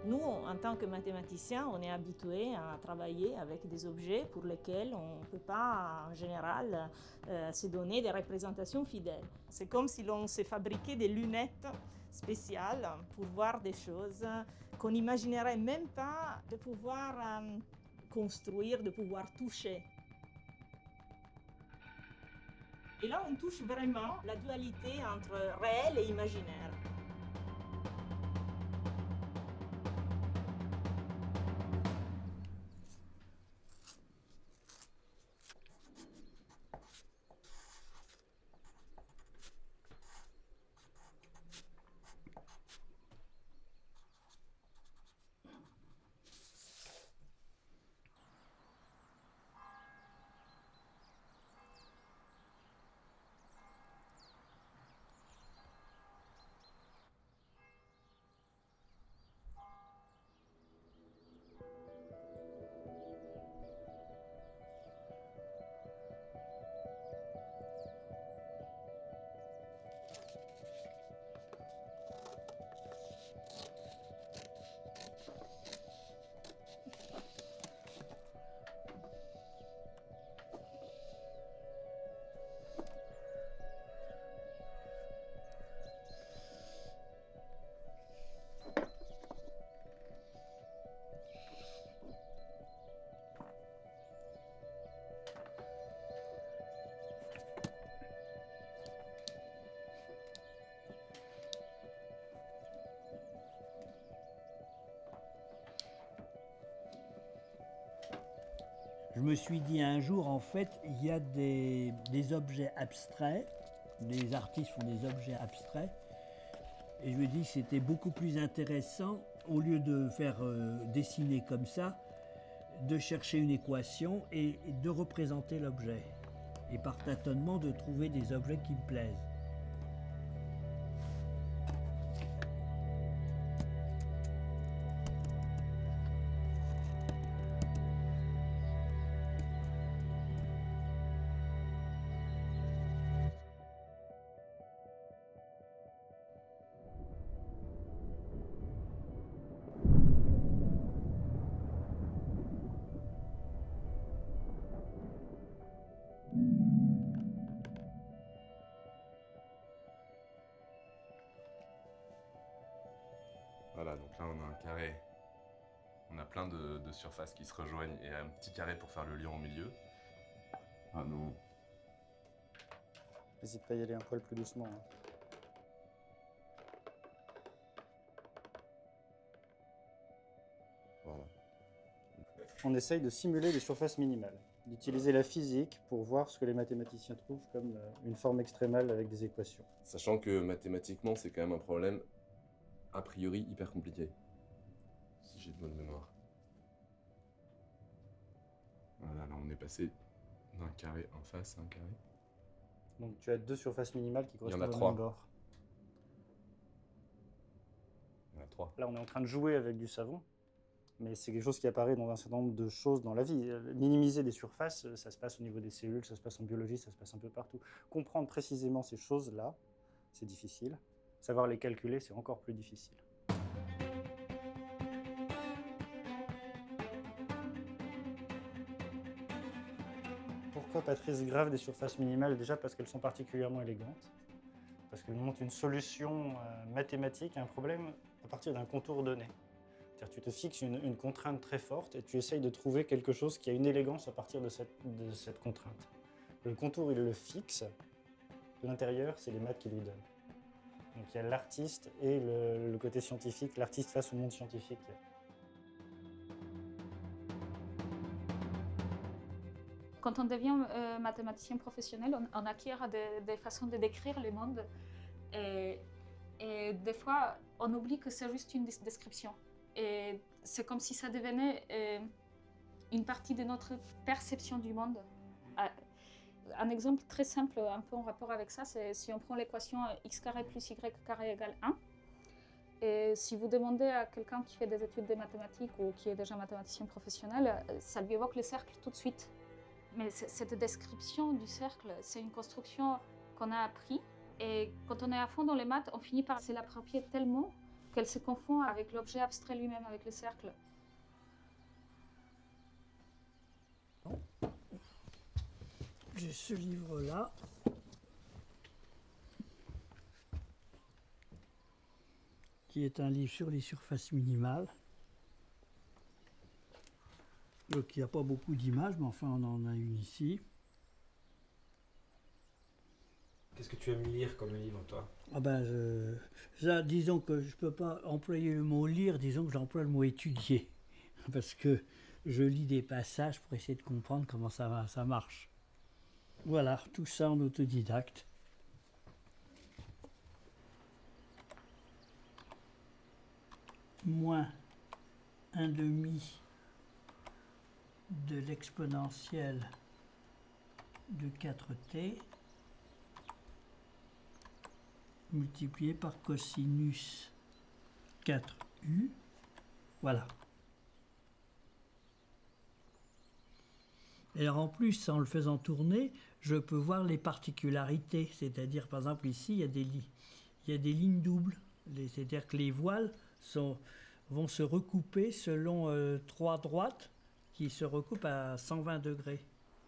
Nous, en tant que mathématiciens, on est habitués à travailler avec des objets pour lesquels on ne peut pas, en général, se donner des représentations fidèles. C'est comme si l'on s'est fabriqué des lunettes spéciales pour voir des choses qu'on n'imaginerait même pas de pouvoir construire, de pouvoir toucher. Et là, on touche vraiment la dualité entre réel et imaginaire. Je me suis dit un jour, en fait, il y a des objets abstraits, les artistes font des objets abstraits, et je me dis que c'était beaucoup plus intéressant, au lieu de faire dessiner comme ça, de chercher une équation et de représenter l'objet. Et par tâtonnement, de trouver des objets qui me plaisent. Voilà, donc là on a un carré. On a plein de surfaces qui se rejoignent et un petit carré pour faire le lion au milieu. Ah non. N'hésite pas à y aller un poil plus doucement. Hein. Voilà. On essaye de simuler les surfaces minimales, d'utiliser la physique pour voir ce que les mathématiciens trouvent comme une forme extrémale avec des équations. Sachant que mathématiquement, c'est quand même un problème a priori hyper compliqué. Si j'ai de bonne mémoire. Voilà, là on est passé d'un carré en face à un carré. Donc tu as deux surfaces minimales qui correspondent au trois. même bord. Il y en a 3. Là on est en train de jouer avec du savon, mais c'est quelque chose qui apparaît dans un certain nombre de choses dans la vie. Minimiser des surfaces, ça se passe au niveau des cellules, ça se passe en biologie, ça se passe un peu partout. Comprendre précisément ces choses-là, c'est difficile. Savoir les calculer, c'est encore plus difficile. Pourquoi Patrice grave des surfaces minimales? Déjà parce qu'elles sont particulièrement élégantes, parce qu'elles montrent une solution mathématique à un problème à partir d'un contour donné. C'est-à-dire tu te fixes une contrainte très forte et tu essayes de trouver quelque chose qui a une élégance à partir de cette contrainte. Le contour, il le fixe. L'intérieur, c'est les maths qui lui donnent. Donc il y a l'artiste et le côté scientifique, l'artiste face au monde scientifique. Quand on devient mathématicien professionnel, on acquiert des façons de décrire le monde. Et des fois, on oublie que c'est juste une description. Et c'est comme si ça devenait une partie de notre perception du monde. Un exemple très simple, un peu en rapport avec ça, c'est si on prend l'équation x carré plus y carré égale 1. Et si vous demandez à quelqu'un qui fait des études de mathématiques ou qui est déjà mathématicien professionnel, ça lui évoque le cercle tout de suite. Mais cette description du cercle, c'est une construction qu'on a appris. Et quand on est à fond dans les maths, on finit par se l'approprier tellement qu'elle se confond avec l'objet abstrait lui-même, avec le cercle. J'ai ce livre-là. Qui est un livre sur les surfaces minimales. Donc il n'y a pas beaucoup d'images, mais enfin on en a une ici. Qu'est-ce que tu aimes lire comme livre, toi? Ah ben, disons que je ne peux pas employer le mot lire, disons que j'emploie le mot étudier. Parce que je lis des passages pour essayer de comprendre comment ça marche. Voilà, tout ça en autodidacte. Moins 1/2 de l'exponentielle de 4t multiplié par cosinus 4u, voilà. Et alors en plus, en le faisant tourner, je peux voir les particularités, c'est-à-dire par exemple ici, il y a des lignes doubles, c'est-à-dire que les voiles vont se recouper selon 3 droites qui se recoupent à 120 degrés.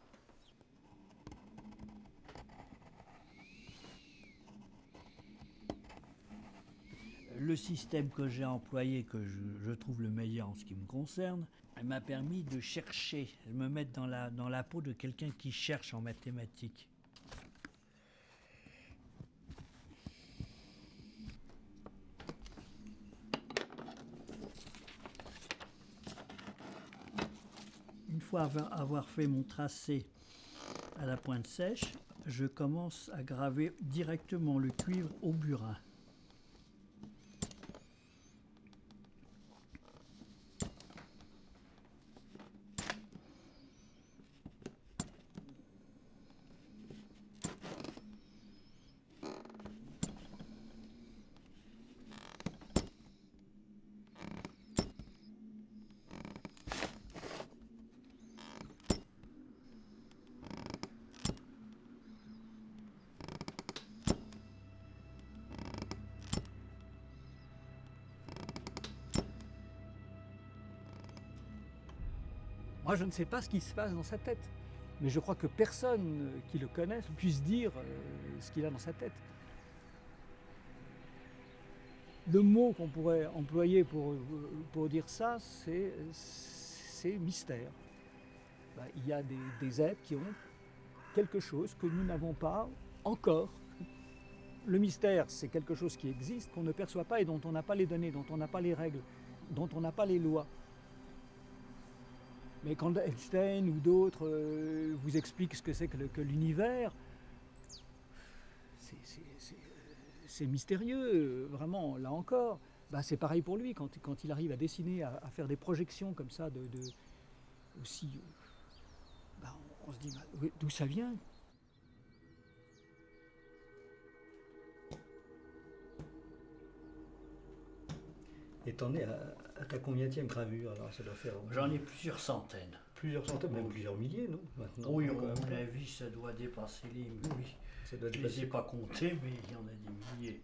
Le système que j'ai employé, que je trouve le meilleur en ce qui me concerne, m'a permis de chercher, de me mettre dans la peau de quelqu'un qui cherche en mathématiques. Une fois avoir fait mon tracé à la pointe sèche, je commence à graver directement le cuivre au burin. Moi, je ne sais pas ce qui se passe dans sa tête, mais je crois que personne qui le connaisse puisse dire ce qu'il a dans sa tête. Le mot qu'on pourrait employer pour dire ça, c'est mystère. Ben, il y a des êtres qui ont quelque chose que nous n'avons pas encore. Le mystère, c'est quelque chose qui existe, qu'on ne perçoit pas et dont on n'a pas les données, dont on n'a pas les règles, dont on n'a pas les lois. Mais quand Einstein ou d'autres vous expliquent ce que c'est que l'univers, c'est mystérieux, vraiment, là encore. Ben, c'est pareil pour lui, quand il arrive à dessiner, à faire des projections comme ça, aussi, ben, on se dit, ben, d'où ça vient? Et t'en es à ta combienième gravure, alors ça doit faire... J'en ai plusieurs centaines. Plusieurs centaines, même plusieurs milliers, non maintenant? Oui, à mon avis, ça doit dépasser les... Oui. Ça doit dépasser. Je ne les ai pas comptés, mais il y en a des milliers.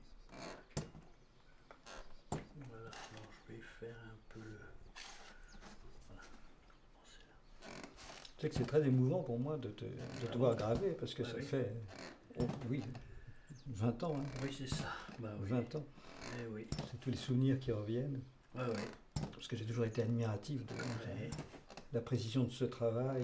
Voilà, alors je vais faire un peu le... Voilà. Tu sais que c'est très émouvant pour moi de te voir graver, parce que ça fait... oui, 20 ans. Hein. Oui, c'est ça. Bah, oui. 20 ans. Eh oui. C'est tous les souvenirs qui reviennent. Oui, oui. Parce que j'ai toujours été admiratif de la précision de ce travail,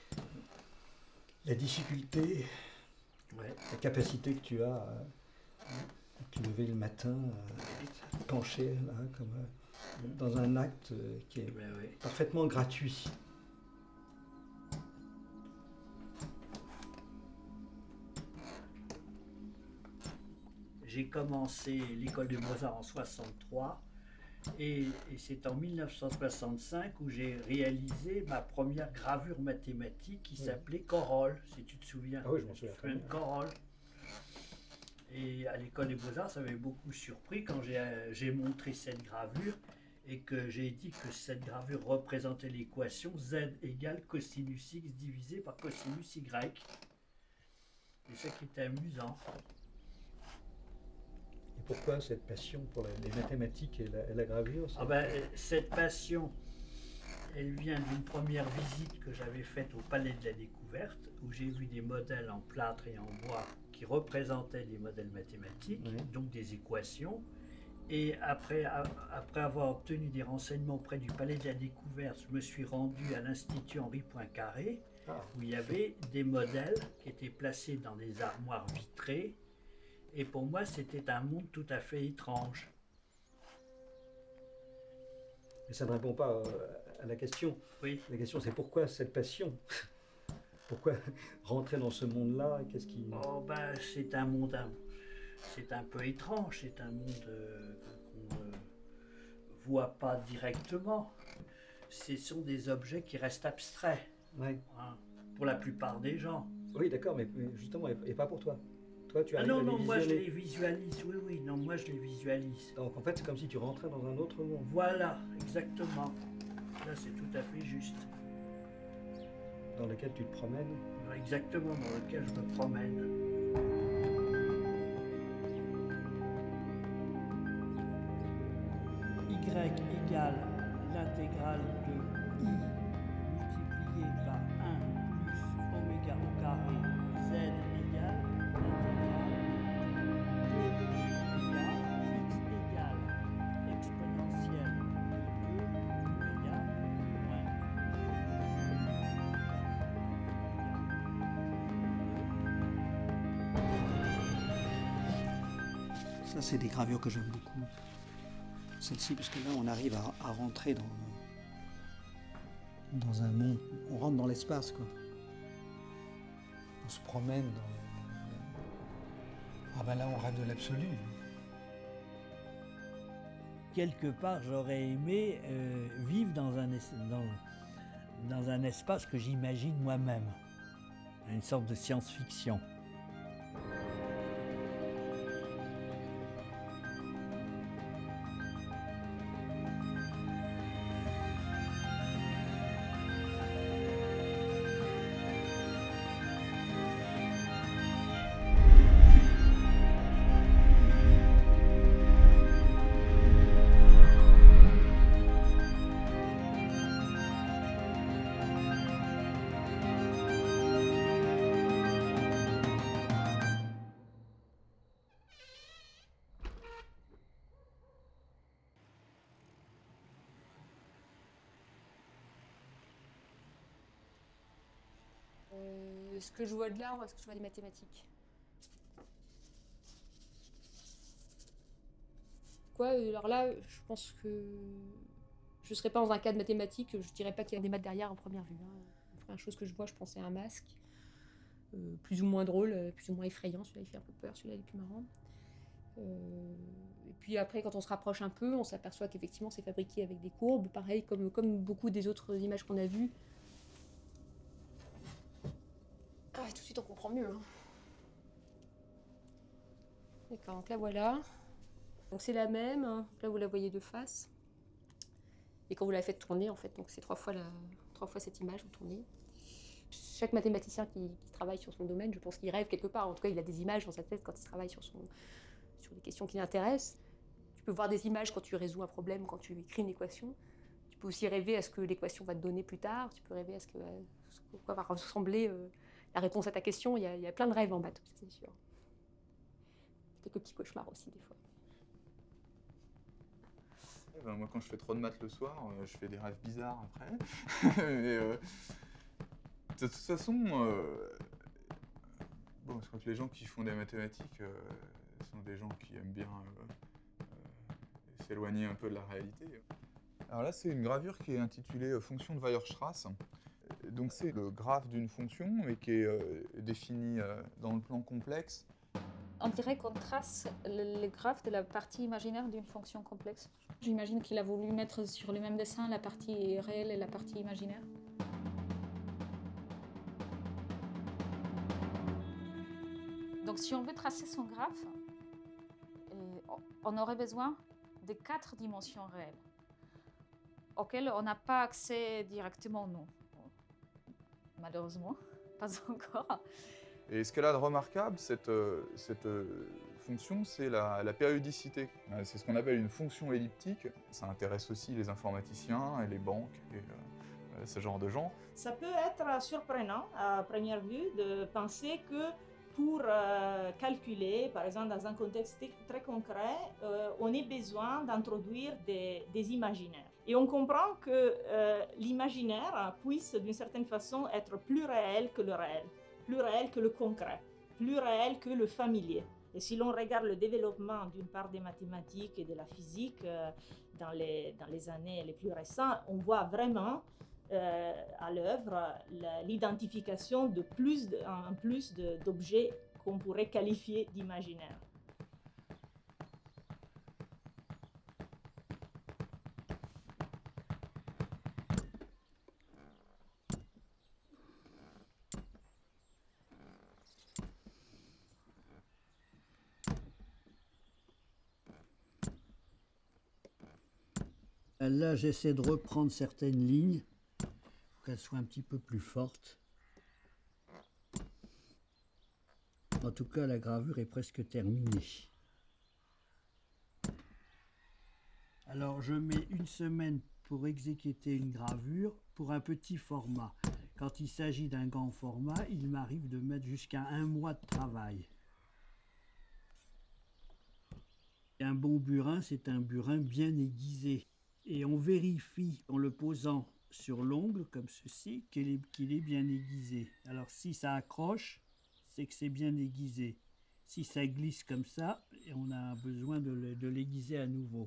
la difficulté, la capacité que tu as à te lever le matin, à te pencher là, comme dans un acte qui est parfaitement gratuit. J'ai commencé l'école de Mozart en 63 et c'est en 1965 où j'ai réalisé ma première gravure mathématique qui s'appelait Corolle, si tu te souviens. Ah oui, je m'en souviens très bien. Corolle. Et à l'école des Beaux-Arts, ça m'avait beaucoup surpris quand j'ai montré cette gravure et que j'ai dit que cette gravure représentait l'équation z égale cosinus x divisé par cosinus y. C'est ça qui était amusant. Pourquoi cette passion pour les mathématiques et la gravure? Ah ben, cette passion, elle vient d'une première visite que j'avais faite au Palais de la Découverte, où j'ai vu des modèles en plâtre et en bois qui représentaient des modèles mathématiques, Oui. donc des équations. Et après avoir obtenu des renseignements auprès du Palais de la Découverte, je me suis rendu à l'Institut Henri Poincaré, où il y avait des modèles qui étaient placés dans des armoires vitrées. Et pour moi, c'était un monde tout à fait étrange. Mais ça ne répond pas à la question. Oui. La question, c'est pourquoi cette passion? Pourquoi rentrer dans ce monde-là? Qu'est-ce qui... Oh ben, c'est un monde, c'est un peu étrange, c'est un monde qu'on ne voit pas directement. Ce sont des objets qui restent abstraits, Ouais. hein, pour la plupart des gens. Oui, d'accord, mais justement, et pas pour toi. Toi, tu Ah arrives non, à les non, moi je visualiser. les visualise, oui, oui, non, moi je les visualise. Donc en fait, c'est comme si tu rentrais dans un autre monde. Voilà, exactement. Là, c'est tout à fait juste. Dans lequel tu te promènes. Exactement, dans lequel je me promène. Y égale l'intégrale de I multiplié par 1 plus oméga au carré Z égale l'intégrale de oméga X égale exponentielle de 2 oméga moins Ça, c'est des gravures que j'aime beaucoup. Celle-ci, parce que là, on arrive à rentrer dans un monde. On rentre dans l'espace, quoi. On se promène dans... Ah ben là, on rêve de l'absolu. Quelque part, j'aurais aimé vivre dans un espace que j'imagine moi-même, une sorte de science-fiction. Est-ce que je vois de l'art ou est-ce que je vois des mathématiques? Alors là, je pense que je ne serais pas dans un cas de mathématiques, je ne dirais pas qu'il y a des maths derrière en première vue. La première chose que je vois, je pense, c'est un masque, plus ou moins drôle, plus ou moins effrayant. Celui-là, il fait un peu peur, celui-là, il est plus marrant. Et puis après, quand on se rapproche un peu, on s'aperçoit qu'effectivement, c'est fabriqué avec des courbes, pareil, comme beaucoup des autres images qu'on a vues. Ah, tout de suite, on comprend mieux. Hein. D'accord, donc là, voilà. Donc c'est la même, hein. Là, vous la voyez de face. Et quand vous la faites tourner, en fait, donc c'est trois fois cette image, vous tournez. Chaque mathématicien qui travaille sur son domaine, je pense qu'il rêve quelque part. En tout cas, il a des images dans sa tête quand il travaille sur des questions qui l'intéressent. Tu peux voir des images quand tu résous un problème, quand tu écris une équation. Tu peux aussi rêver à ce que l'équation va te donner plus tard. Tu peux rêver à quoi va ressembler la réponse à ta question. Il y a plein de rêves en maths, c'est sûr. Quelques petits cauchemars aussi, des fois. Moi, quand je fais trop de maths le soir, je fais des rêves bizarres après. Et, de toute façon, je crois que les gens qui font des mathématiques sont des gens qui aiment bien s'éloigner un peu de la réalité. Alors là, c'est une gravure qui est intitulée fonction de Weierstrass. Donc c'est le graphe d'une fonction, mais qui est définie dans le plan complexe. On dirait qu'on trace le graphe de la partie imaginaire d'une fonction complexe. J'imagine qu'il a voulu mettre sur le même dessin la partie réelle et la partie imaginaire. Donc si on veut tracer son graphe, on aurait besoin de 4 dimensions réelles, auxquelles on n'a pas accès directement, non. Malheureusement, pas encore. Et ce qu'elle a de remarquable, cette fonction, c'est la périodicité. C'est ce qu'on appelle une fonction elliptique. Ça intéresse aussi les informaticiens et les banques et ce genre de gens. Ça peut être surprenant à première vue de penser que pour calculer, par exemple dans un contexte très concret, on ait besoin d'introduire des imaginaires. Et on comprend que l'imaginaire puisse d'une certaine façon être plus réel que le réel, plus réel que le concret, plus réel que le familier. Et si l'on regarde le développement d'une part des mathématiques et de la physique dans les années les plus récentes, on voit vraiment à l'œuvre l'identification de plus d'objets qu'on pourrait qualifier d'imaginaires. Là, j'essaie de reprendre certaines lignes pour qu'elles soient un petit peu plus fortes. En tout cas, la gravure est presque terminée. Alors, je mets une semaine pour exécuter une gravure pour un petit format. Quand il s'agit d'un grand format, il m'arrive de mettre jusqu'à 1 mois de travail. Et un bon burin, c'est un burin bien aiguisé. Et on vérifie en le posant sur l'ongle, comme ceci, qu'il est bien aiguisé. Alors si ça accroche, c'est que c'est bien aiguisé. Si ça glisse comme ça, on a besoin de l'aiguiser à nouveau.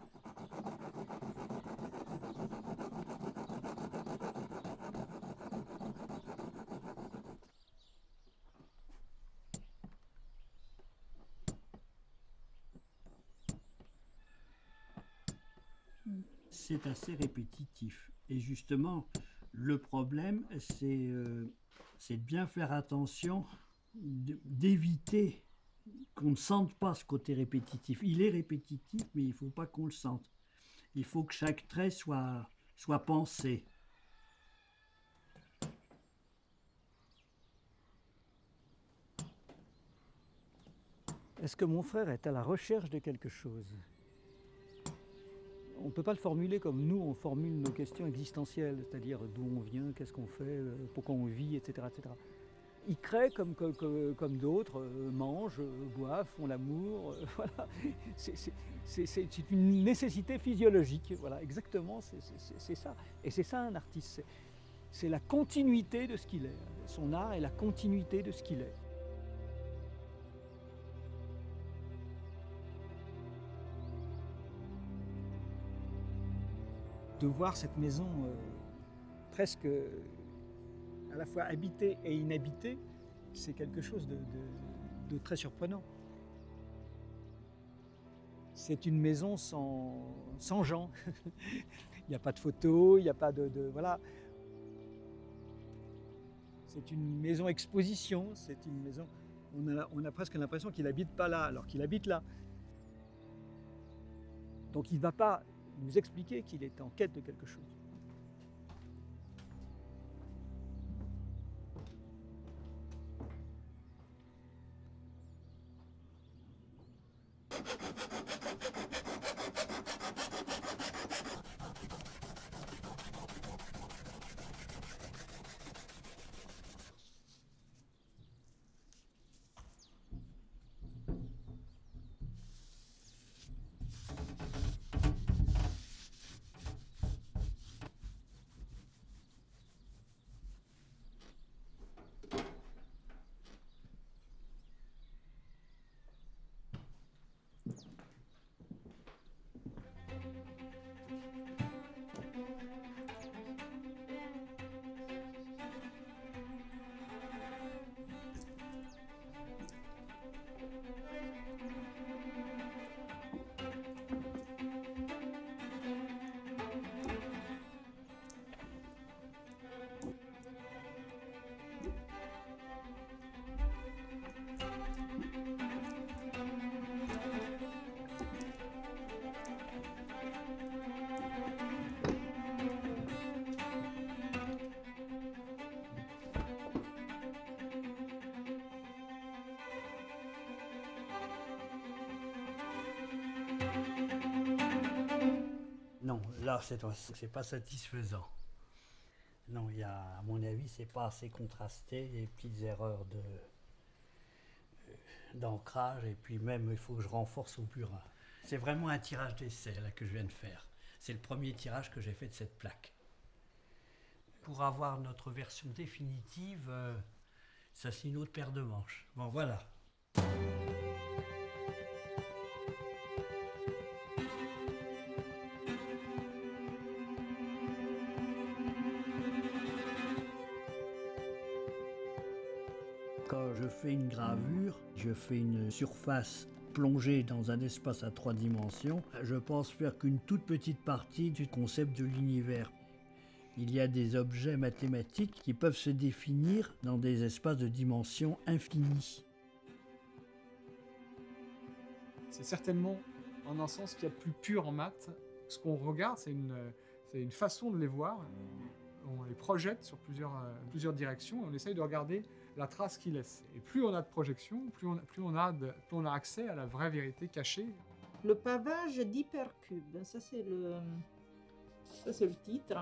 C'est assez répétitif. Et justement, le problème, c'est de bien faire attention, d'éviter qu'on ne sente pas ce côté répétitif. Il est répétitif, mais il ne faut pas qu'on le sente. Il faut que chaque trait soit pensé. Est-ce que mon frère est à la recherche de quelque chose ? On ne peut pas le formuler comme nous, on formule nos questions existentielles, c'est-à-dire d'où on vient, qu'est-ce qu'on fait, pourquoi on vit, etc. etc. Ils créent comme d'autres, mangent, boivent, font l'amour, voilà. C'est une nécessité physiologique, voilà, exactement, c'est ça. Et c'est ça un artiste, c'est la continuité de ce qu'il est. Son art est la continuité de ce qu'il est. De voir cette maison presque à la fois habitée et inhabitée, c'est quelque chose de très surprenant. C'est une maison sans gens. Il n'y a pas de photos, il n'y a pas voilà. C'est une maison exposition, c'est une maison... On a presque l'impression qu'il n'habite pas là, alors qu'il habite là. Donc il ne va pas nous expliquer qu'il est en quête de quelque chose. Là, c'est pas satisfaisant. Non, à mon avis, c'est pas assez contrasté, les petites erreurs d'ancrage, et puis même, il faut que je renforce au burin. C'est vraiment un tirage d'essai là, que je viens de faire. C'est le premier tirage que j'ai fait de cette plaque. Pour avoir notre version définitive, ça c'est une autre paire de manches. Bon, voilà. Quand je fais une gravure, je fais une surface plongée dans un espace à 3 dimensions. Je pense faire qu'une toute petite partie du concept de l'univers. Il y a des objets mathématiques qui peuvent se définir dans des espaces de dimensions infinies. C'est certainement, en un sens, qu'il y a de plus pur en maths. Ce qu'on regarde, c'est une façon de les voir. On les projette sur plusieurs directions et on essaye de regarder la trace qu'ils laissent. Et plus on a de projections, plus on a accès à la vraie vérité cachée. Le pavage d'Hypercube, ça c'est le titre.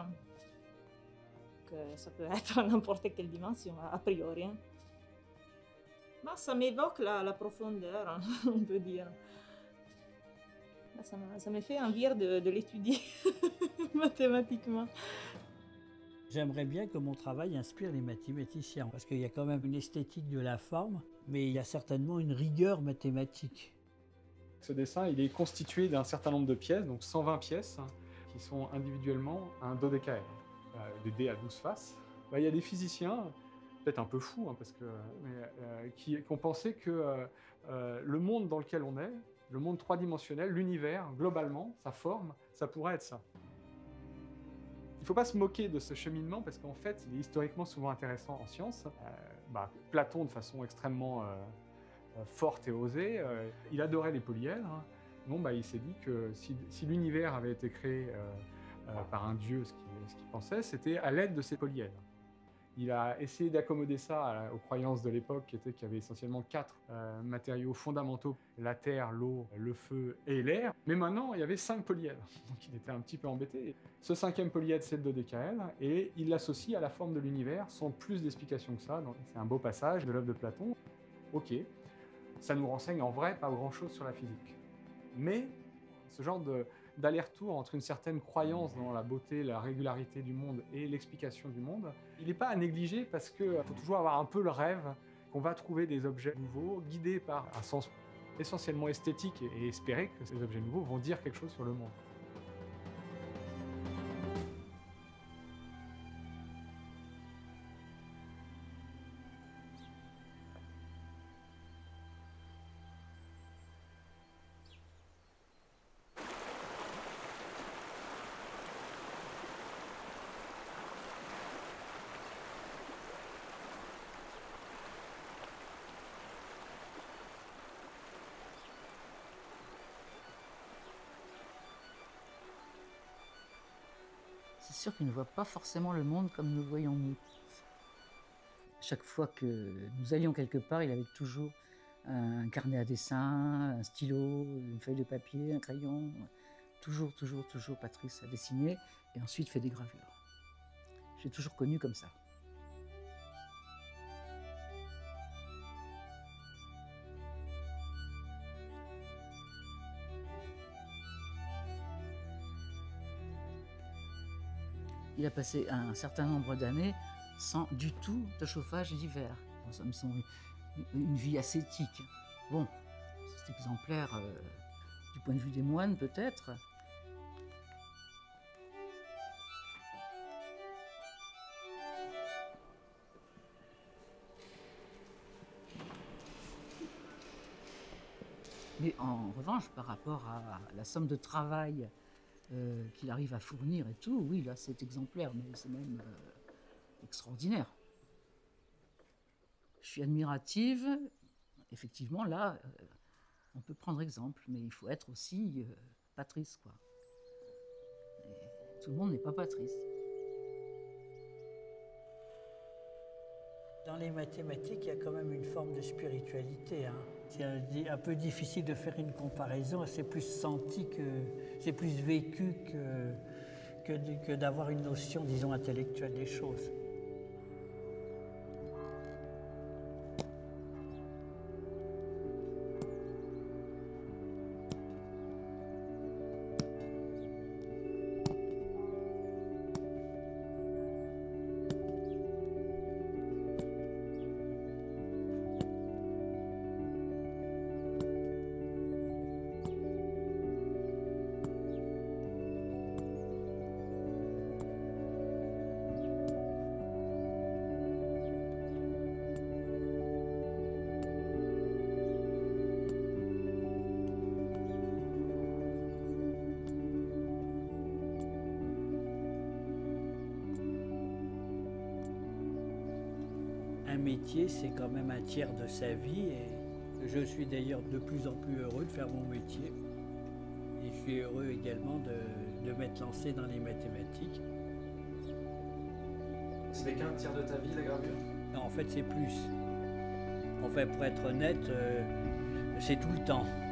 Ça peut être à n'importe quelle dimension, a priori. Bah, ça m'évoque la profondeur, hein, on peut dire. Bah, ça me fait envie de l'étudier mathématiquement. J'aimerais bien que mon travail inspire les mathématiciens, parce qu'il y a quand même une esthétique de la forme, mais il y a certainement une rigueur mathématique. Ce dessin, il est constitué d'un certain nombre de pièces, donc 120 pièces, qui sont individuellement un dodécaèdre. Des dés à 12 faces. Il y a des physiciens, peut-être un peu fous, hein, qui ont pensé que le monde dans lequel on est, le monde trois-dimensionnel, l'univers, globalement, sa forme, ça pourrait être ça. Il ne faut pas se moquer de ce cheminement, parce qu'en fait, il est historiquement souvent intéressant en sciences. Platon, de façon extrêmement forte et osée, il adorait les polyèdres. Bon, il s'est dit que si l'univers avait été créé par un dieu, ce qu'il pensait, c'était à l'aide de ces polyèdres. Il a essayé d'accommoder ça aux croyances de l'époque, qui étaient qu'il y avait essentiellement 4 matériaux fondamentaux, la terre, l'eau, le feu et l'air. Mais maintenant, il y avait 5 polyèdres, donc il était un petit peu embêté. Ce 5e polyèdre, c'est le dodécaèdre, et il l'associe à la forme de l'univers, sans plus d'explication que ça. C'est un beau passage de l'œuvre de Platon. Ok, ça nous renseigne en vrai pas grand-chose sur la physique. Mais ce genre d'aller-retour entre une certaine croyance dans la beauté, la régularité du monde et l'explication du monde, il n'est pas à négliger, parce qu'il faut toujours avoir un peu le rêve qu'on va trouver des objets nouveaux, guidés par un sens essentiellement esthétique, et espérer que ces objets nouveaux vont dire quelque chose sur le monde. C'est sûr qu'ils ne voient pas forcément le monde comme nous voyons nous. Chaque fois que nous allions quelque part, il avait toujours un carnet à dessin, un stylo, une feuille de papier, un crayon. Toujours Patrice a dessiné et ensuite fait des gravures. J'ai toujours connu comme ça. Il a passé un certain nombre d'années sans du tout de chauffage l'hiver. En somme, une vie ascétique. Bon, c'est exemplaire du point de vue des moines peut-être. Mais en revanche, par rapport à la somme de travail qu'il arrive à fournir et tout, oui, là c'est exemplaire, mais c'est même extraordinaire. Je suis admirative. Effectivement, là, on peut prendre exemple, mais il faut être aussi Patrice, quoi. Et tout le monde n'est pas Patrice. Dans les mathématiques, il y a quand même une forme de spiritualité. C'est un peu difficile de faire une comparaison. C'est plus senti que... C'est plus vécu que d'avoir une notion, disons, intellectuelle des choses. Un métier, c'est quand même un tiers de sa vie et je suis d'ailleurs de plus en plus heureux de faire mon métier. Et je suis heureux également de m'être lancé dans les mathématiques. Ce n'est qu'un tiers de ta vie, la gravure? Non, en fait, c'est plus. En fait, pour être honnête, c'est tout le temps.